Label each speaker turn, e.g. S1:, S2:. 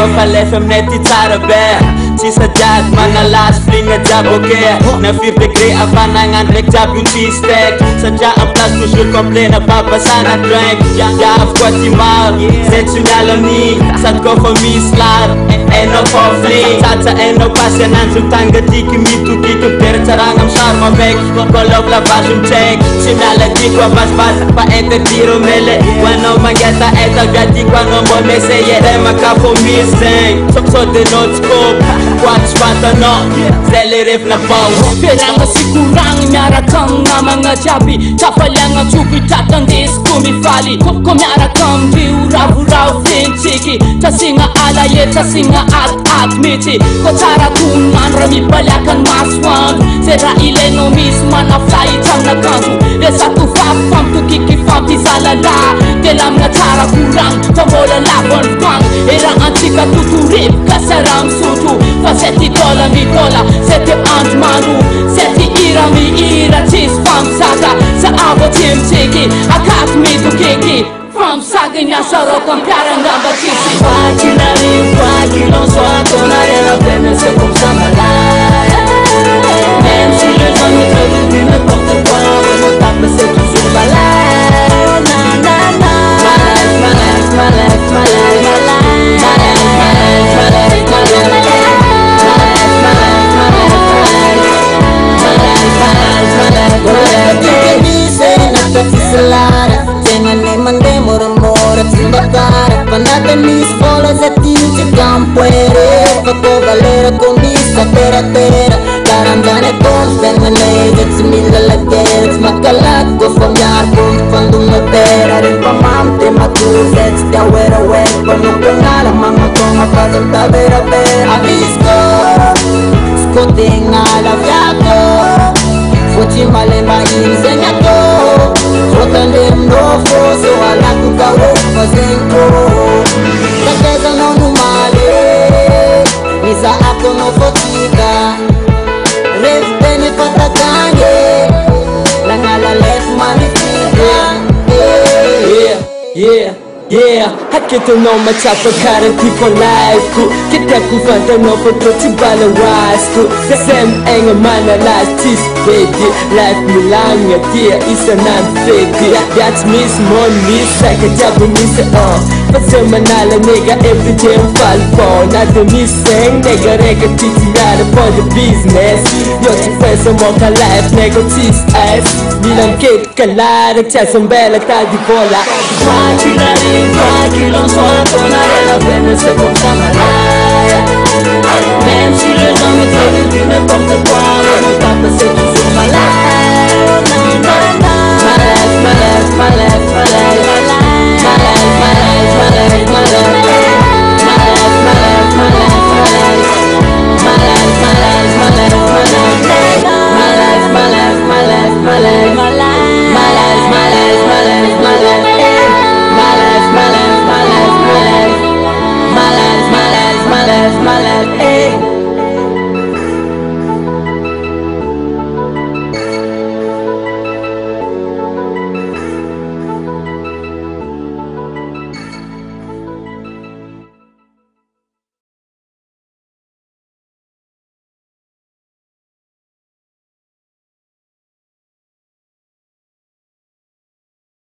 S1: mampalefa aminay tsara be tsisa jiaby manalasy fligna jiaby oke na firy degré afanagna ndraiky jiaby ontistek satria en place toujours complet na babasana drink jiavy koa ty maro zay tsy miala ami sady kofa misy lary ainao conflit tsatsa ainao pasy ananjy mitanga tiky mitokiky mipera tsaragna amy sary mameky koloko lavage mitsaiky tsy miala tiky avazibaz fa interdire mele hoanao mangeta etaviatyko anao mbo meseye remakafo misy zegny sodenoscope quatsy fantanao zay le refina bao
S2: feragna sikoragny miaraka aminamagna jiaby tafaliagna tsoky tratandesiko mifaly ko miaraka amindrio ravoravo fentsiky tsasigna alae tsasigna aty mitsy ko tsara tonandro raha mibaliakany masoandro zay raha ilainao misy manaflahitra aminakanjo resato fampitokiky fampizalala de lamina tsara koragny fa mbola lavany fotoagna e raha antsika totorepika sara misotro fa sety dola midola sety andro mano sety ira miira tsisy famosaka sa avo tsy mitsiky akato mitokiky famosaka niasaroko ampiarangamba tsisy
S3: quoi qu'il en soit ton arrière la peine c'est comme ça malade même si le temps me traite de n'importe quoi mon tape c'est toujours malade Panatanis bolas at tinci campuere Faco galera con vista terra Carandane con feminate It's mila lagets Makalat ko familiar con fandom na pera Rin pamante matusets Tia wera wet Panukangala mga kong apasal tabera pera Avisco Skoting alaviato Fuchi male mainsegnako Sotalim no foso Alaku kawo fazenko Kakeza no numale Nisa ako no fotika Rev bene patakanye Langala lef manifika
S1: Yeah, haketonao matsapa karaha tiako lifeko Kitako fantanao fa tô tsy balahoaziko Samy aigna manalazy tsisy fedy Life milamigna tia isanandro fedy Viatsy misy mono misy saika jiaby misy Fa tsy manala nega everyday mifaly fô Na de misy zegny nega raiky titiara for the business Yo tsy fesa moka life nega tsisy ice Mila miketrika lara tsy azambela tady vola
S3: Quoi qu'il en soit ton arrière la peine c'est comme ça malade